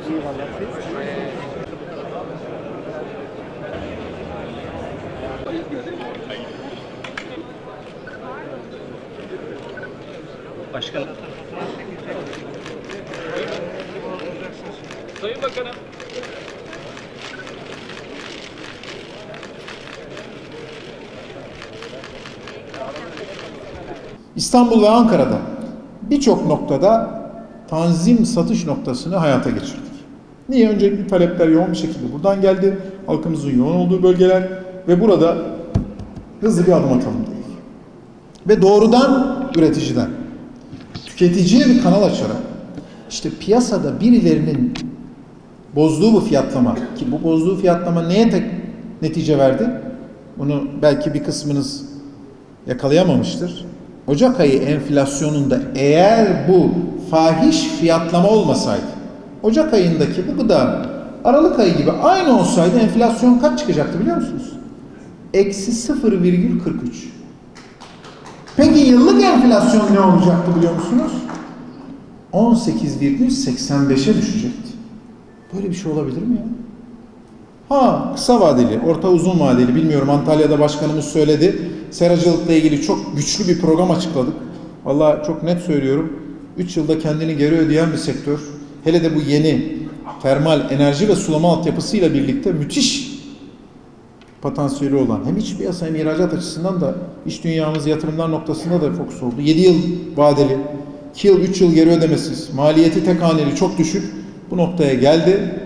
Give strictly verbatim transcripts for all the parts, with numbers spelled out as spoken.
Başkanım. Sayın Bakanım. İstanbul ve Ankara'da birçok noktada tanzim satış noktasını hayata geçirdik. Niye? Öncelikle talepler yoğun bir şekilde buradan geldi. Halkımızın yoğun olduğu bölgeler ve burada hızlı bir adım atalım dedik. Ve doğrudan üreticiden tüketiciye bir kanal açarak işte piyasada birilerinin bozduğu bu fiyatlama, ki bu bozduğu fiyatlama neye tek netice verdi? Bunu belki bir kısmınız yakalayamamıştır. Ocak ayı enflasyonunda eğer bu fahiş fiyatlama olmasaydı, Ocak ayındaki bu gıda Aralık ayı gibi aynı olsaydı enflasyon kaç çıkacaktı biliyor musunuz? Eksi sıfır virgül kırk üç. Peki yıllık enflasyon ne olacaktı biliyor musunuz? on sekiz virgül seksen beşe düşecekti. Böyle bir şey olabilir mi ya? Ha, kısa vadeli, orta uzun vadeli bilmiyorum. Antalya'da başkanımız söyledi. Seracılıkla ilgili çok güçlü bir program açıkladık. Vallahi çok net söylüyorum. üç yılda kendini geri ödeyen bir sektör. Hele de bu yeni termal enerji ve sulama altyapısıyla birlikte müthiş potansiyeli olan hem iç piyasa hem ihracat açısından da iş dünyamız yatırımlar noktasında da fokus oldu. yedi yıl vadeli, iki yıl, üç yıl geri ödemesiz, maliyeti tek haneli çok düşük bu noktaya geldi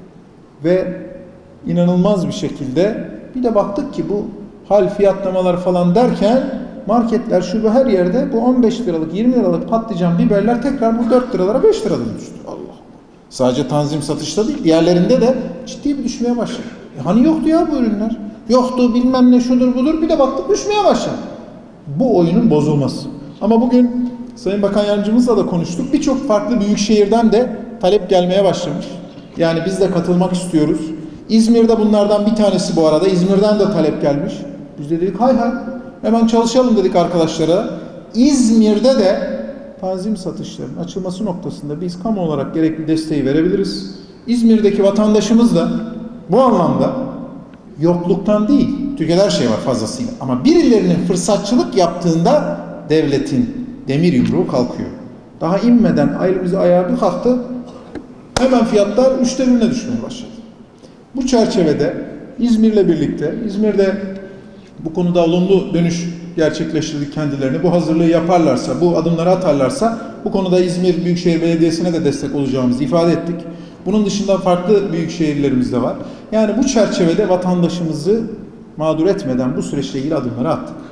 ve inanılmaz bir şekilde bir de baktık ki bu hal fiyatlamalar falan derken marketler şu bu her yerde bu on beş liralık yirmi liralık patlıcan biberler tekrar bu dört liralara beş liradan düştü. Allah Allah. Sadece tanzim satışta değil diğerlerinde de ciddi bir düşmeye başladı. E hani yoktu ya bu ürünler? Yoktu bilmem ne şudur budur bir de baktık düşmeye başladı. Bu oyunun bozulması. Ama bugün Sayın Bakan Yardımcımızla da konuştuk. Birçok farklı büyük şehirden de talep gelmeye başlamış. Yani biz de katılmak istiyoruz. İzmir'de bunlardan bir tanesi bu arada. İzmir'den de talep gelmiş. Biz de dedik hay hay hemen çalışalım dedik arkadaşlara. İzmir'de de tanzim satışlarının açılması noktasında biz kamu olarak gerekli desteği verebiliriz. İzmir'deki vatandaşımız da bu anlamda yokluktan değil, Türkiye'de her şey var fazlasıyla. Ama birilerinin fırsatçılık yaptığında devletin demir yumruğu kalkıyor. Daha inmeden elimizi ayağa bir kalktı, hemen fiyatlar üçte birine düşmeye başladı. Bu çerçevede İzmir'le birlikte, İzmir'de bu konuda olumlu dönüş gerçekleştirdik kendilerini. Bu hazırlığı yaparlarsa, bu adımları atarlarsa bu konuda İzmir Büyükşehir Belediyesi'ne de destek olacağımızı ifade ettik. Bunun dışında farklı büyük şehirlerimiz de var. Yani bu çerçevede vatandaşımızı mağdur etmeden bu süreçle ilgili adımları attık.